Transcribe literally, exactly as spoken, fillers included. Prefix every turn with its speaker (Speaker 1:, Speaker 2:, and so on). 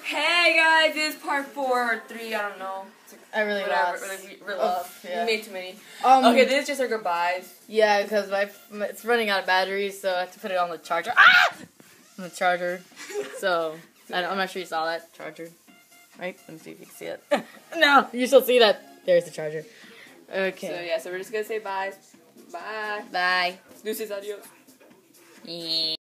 Speaker 1: Hey guys, this is part four or three, I don't know.
Speaker 2: I really
Speaker 1: Whatever,
Speaker 2: lost.
Speaker 1: like, we, we're lost.
Speaker 2: Yeah.
Speaker 1: We made too many.
Speaker 2: Um,
Speaker 1: okay, this is just our goodbyes.
Speaker 2: Yeah, because my it's running out of batteries, so I have to put it on the charger. Ah! On the charger. So, I don't, I'm not sure you saw that charger. Right? Let me see if you can see it. No, you still see that. There's the charger. Okay.
Speaker 1: So yeah, so we're just gonna say bye. Bye.
Speaker 2: Bye.
Speaker 1: Deuces, adios.
Speaker 2: Yeah.